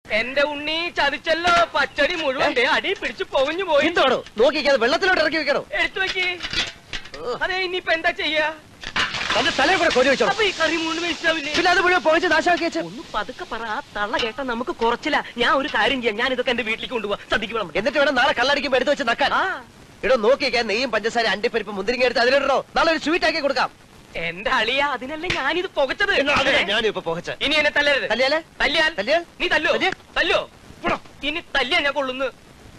എന്റെ ഉണ്ണി ചതിച്ചല്ലോ. പച്ചടി മുഴുവൻ അടി പിടിച്ചു പൊങ്ങഞ്ഞു പോയി. എന്തോടോ നോക്കിക്കാതെ വെള്ളത്തിലോട്ട് ഇറക്കി വെക്കണോ? എടുത്തു വെക്കി. അതെ, ഇനിയിപ്പൊ എന്താ ചെയ്യാ? അതിന്റെ തലയെ കൂടെ കൊരി വെച്ചോ. അപ്പൊ ഈ കറി മുഴുവൻ വേസ്റ്റാവില്ലേ? പിന്നെ അത് മുഴുവൻ പോയിച്ച് നാശമാക്കി വെച്ചു. ഒന്ന് പതുക്കെ പറ. ആ തള്ള കേട്ടാ നമുക്ക് കുറച്ചില്ല. ഞാൻ ഒരു കാര്യം ചെയ്യാം, ഞാൻ ഇതൊക്കെ എന്റെ വീട്ടിലേക്ക് കൊണ്ടുപോവാ. സദ്യക്ക് എന്നിട്ട് വേണം നാളെ കള്ളടിക്കുമ്പോ എടുത്ത് വെച്ച് നക്കാൻ. ഇടോ നോക്കിക്കാൻ നെയ്യും പഞ്ചസാര അണ്ടിപ്പരിപ്പ് മുന്തിരിങ്ങ എടുത്ത് അതിലിടണോ? നാളെ ഒരു സ്വീറ്റ് ആക്കി കൊടുക്കാം. എന്റെ അളിയ, അതിനല്ലേ ഞാനിത് പുകച്ചത്. ഞാനും ഇപ്പൊ പുകച്ച. ഇനി എന്നെ തല്ലരുത്. തല്ലിയാലേ? തല്ലിയാൽ തല്ലിയാൽ നീ തല്ലോ തല്ലോ. ഇനി തല്ലിയാ ഞാൻ കൊള്ളുന്നു.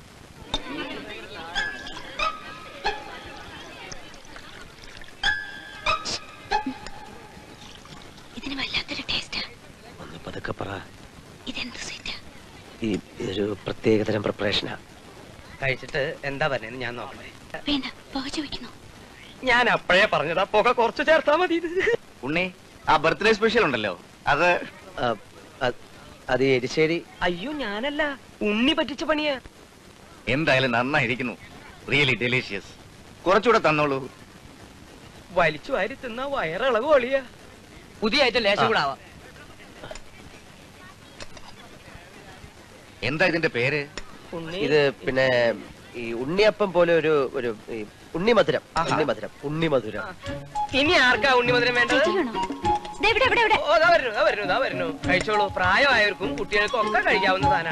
ഇതിന് വല്ലാത്തൊരു ടേസ്റ്റാ. ഒന്ന് പതുക്കെ പറ. ഇതെന്ത് സ്വീറ്റാ? ഇതൊരു പ്രത്യേകതരം പ്രിപ്പറേഷനാ. കഴിച്ചിട്ട് എന്താ പറഞ്ഞത് ഞാൻ നോക്കണേ. വേണ്ട, പുകച്ചു വയ്ക്കുന്നു. ഞാൻ അപ്പഴേ പറഞ്ഞതാ, പുക കുറച്ച് ചേർത്താ മതി. ഉണ്ണി, ആ ബർത്ത്ഡേ സ്പെഷ്യൽ ഉണ്ടല്ലോ, അത് എരിശ്ശേരി. അയ്യോ ഞാനല്ല, ഉണ്ണി പറ്റിച്ച പണിയാ. എന്തായാലും നന്നായിരിക്കുന്നു. Really delicious. കുറച്ചുകൂടെ തന്നോളൂ. വലിച്ചു വാരി തിന്ന വയറിളവ് ഒളിയാ. പുതിയ ഐറ്റം ലേശം കൂടെ ആവാം. എന്താ ഇതിന്റെ പേര്? ഇത് പിന്നെ ഈ ഉണ്ണിയപ്പം പോലെ ഒരു ഉണ്ണിമധുരം. ഉണ്ണിമധുരം. ഇനി ആർക്കാ ഉണ്ണിമധുരം വേണ്ടത്? ദേ ഇവിടെ, ഇവിടെ, ഇവിടെ. ഓ, ദാ വരുന്നു. കഴിച്ചോളൂ. പ്രായമായവർക്കും കുട്ടികൾക്കും ഒക്കെ കഴിക്കാവുന്ന സാധനം.